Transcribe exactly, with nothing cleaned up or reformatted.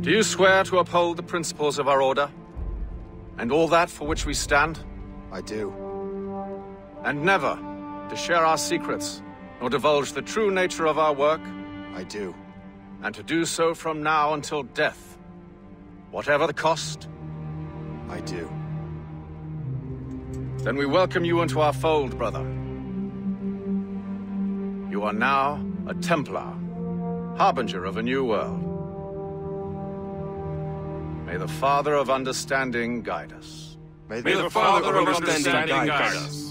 Do you swear to uphold the principles of our order? And all that for which we stand? I do. And never to share our secrets, nor divulge the true nature of our work? I do. And to do so from now until death, whatever the cost? I do. Then we welcome you into our fold, brother. You are now a Templar, harbinger of a new world. May the Father of Understanding guide us. May May the Father of Understanding guide us.